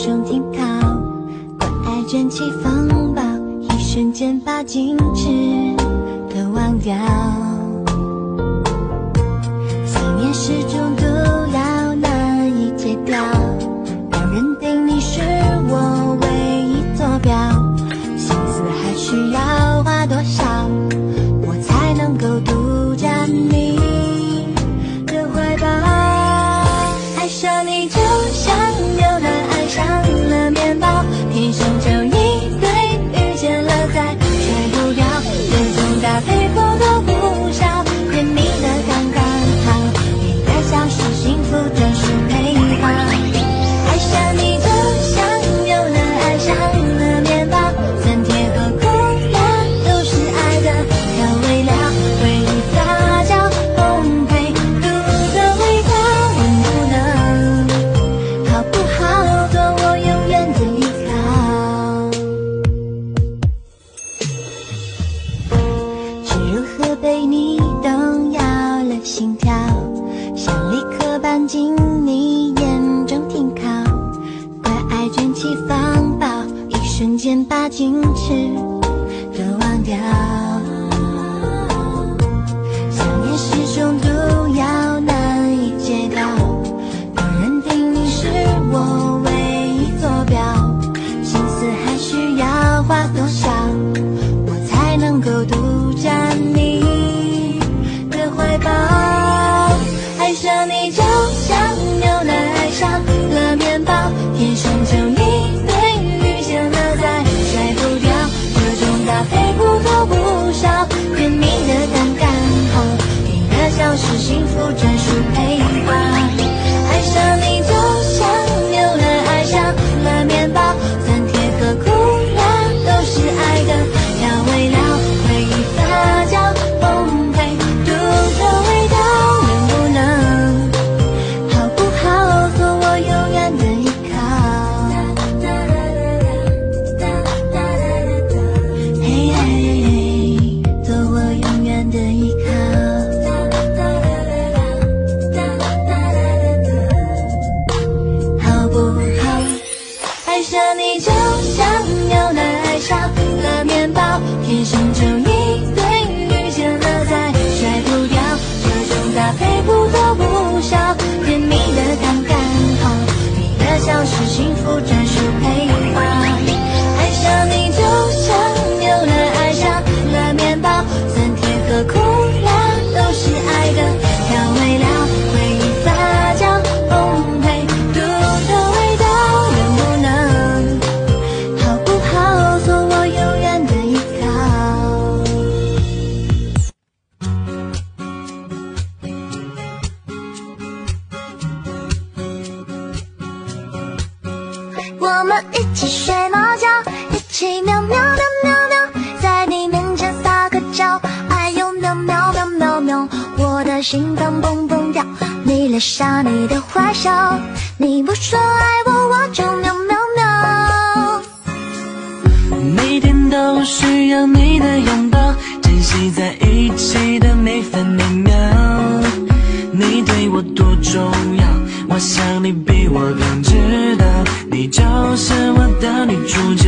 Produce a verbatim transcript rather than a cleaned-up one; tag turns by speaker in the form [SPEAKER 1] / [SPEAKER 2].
[SPEAKER 1] 中停靠，关爱卷起风暴，一瞬间把矜持都忘掉。想念始终毒药难以戒掉，让人定你是我唯一坐标，心思还需要花多少，我才能够独占你的怀抱。爱上你就像牛奶爱上了面包，天生就一对，遇见了再甩不掉，这种搭配不多不少，甜蜜的刚刚好，你的笑是幸福专属配方。爱上你就像牛奶爱上了面包，酸甜和苦辣都是爱的调味料，回忆发酵烘焙独特味道，能不能好不好做我永远的依靠。是如何被你动摇了心跳，像立刻搬进你眼中停靠，怪爱卷起风暴，一瞬间把矜持都忘掉。想念是种毒药难以戒掉，让人定你是我唯一坐标，心思还需要花多少，我才能够独占你的怀抱。爱上你就像牛奶爱上了面包，天生就一对，遇见了再甩不掉，这种搭配不多不少，甜蜜的刚刚好，你的笑是幸福专属配方。爱上你就像牛奶爱上了面包，酸甜和苦辣都是爱的调味料，回忆发酵烘焙独特味道，能不能好不好做我永远的依靠。嘿嘿，做我永远的依靠。好不好？爱上你就像牛奶爱上了面包，天生就一对，遇见了再甩不掉，这种搭配不多不少，甜蜜的刚刚好，你的笑是幸福专属配方。爱上你就像牛奶爱上了面包，酸甜和苦辣都是爱的调味料，回忆发酵烘焙独特味道，能不能好不好做我永远的依靠。我们一起睡猫觉，一起喵喵喵喵喵，在你面前撒个娇，哎呦喵喵喵喵喵，我的心脏蹦蹦跳，你留下你的坏笑，你不说爱我，我就喵喵喵。
[SPEAKER 2] 每天都需要你的拥抱，珍惜在一起的每分每秒，你对我多重要，我想你比我更知道，你就是我的女主角。